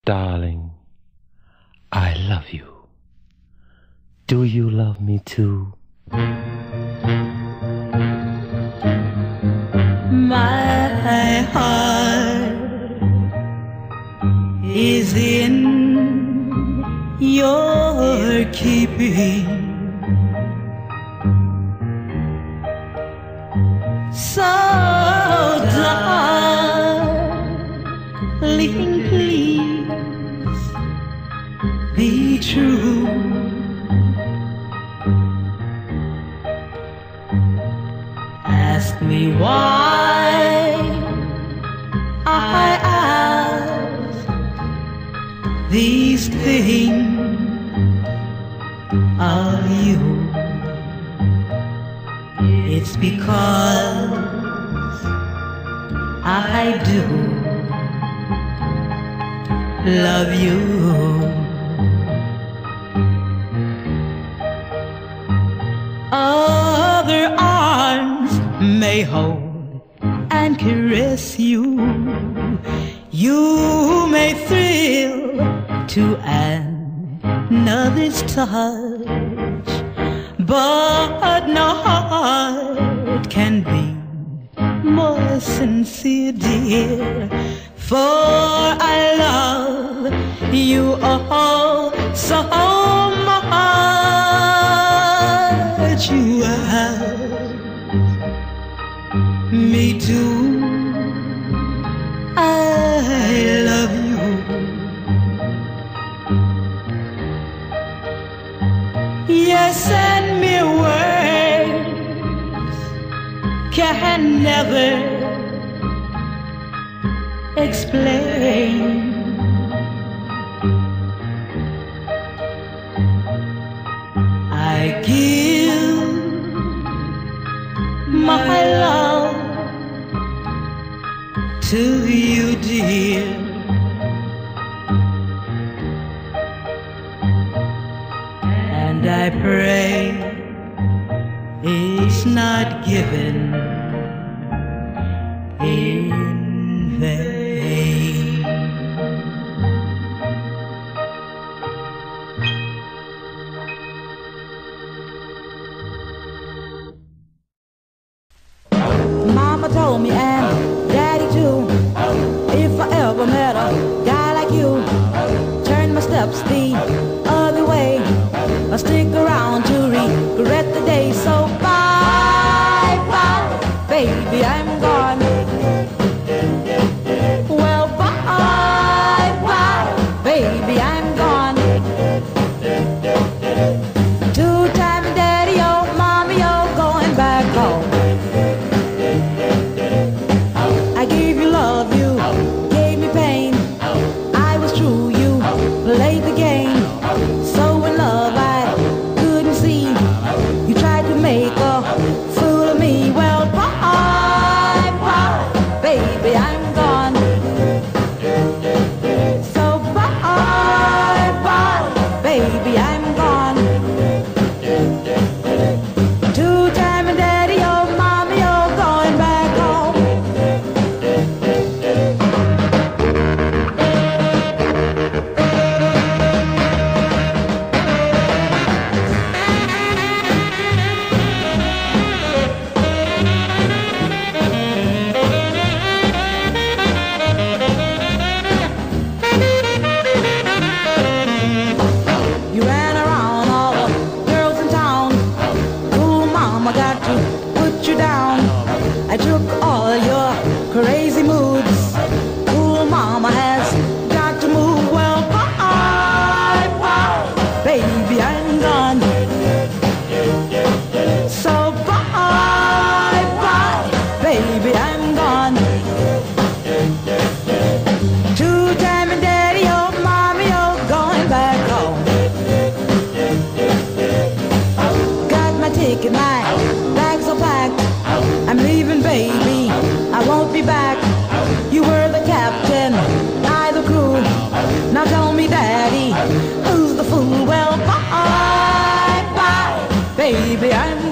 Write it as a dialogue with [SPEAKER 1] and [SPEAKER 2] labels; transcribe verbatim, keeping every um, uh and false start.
[SPEAKER 1] Darling, I love you. Do you love me too?
[SPEAKER 2] My heart is in your keeping, so darling, please be true. Ask me why I ask these things of you. It's because I do love you. Other arms may hold and caress you. You may thrill to another's touch, but no heart can be more sincere, dear. For I love you all so much. You have me too. I love you. Yes, and mere words can never explain. I give my love to you, dear, and I pray it's not given in vain. Mama told me and Daddy too, if I ever met a guy like you, turn my steps the other way, I'll stick around to regret the day. So bye, bye, baby, I'm gone. Well, bye, bye, baby, I'm gone. Two-time daddy, oh, mommy, oh, going back home. I gave you love, you gave me pain. I was true, you played the game. So in love I couldn't see. You tried to make a fool of me. Well, bye, bye, baby, I'm gone. So bye, bye, baby, I'm gone. Two-time daddy, oh, mommy, oh, going back home. You ran around all the girls in town. Cool mama got to put you down. I took all your crazy moods. Cool mama has got to move. Well, bye, bye, baby, I'm gone. So bye, bye, baby, I'm gone. Two-time daddy, oh, mommy, oh, going back home. Got my ticket, my bags are packed. I'm leaving, baby, I won't be back. You were the captain, I the crew. Now tell me, daddy, who's the fool? Well, bye, bye, baby, I'm